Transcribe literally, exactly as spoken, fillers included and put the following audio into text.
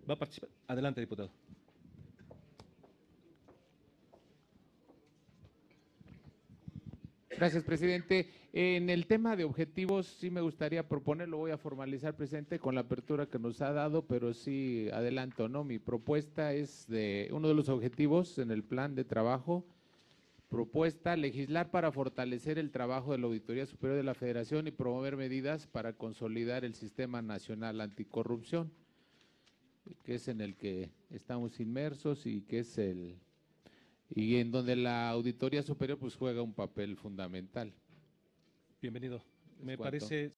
Va a participar. Adelante, diputado. Gracias, presidente. En el tema de objetivos, sí me gustaría proponer, lo voy a formalizar, presidente, con la apertura que nos ha dado, pero sí adelanto, ¿no? Mi propuesta es de uno de los objetivos en el plan de trabajo, propuesta legislar para fortalecer el trabajo de la Auditoría Superior de la Federación y promover medidas para consolidar el Sistema Nacional Anticorrupción, que es en el que estamos inmersos y que es el y en donde la Auditoría Superior pues juega un papel fundamental. Bienvenido. Me ¿Cuánto? parece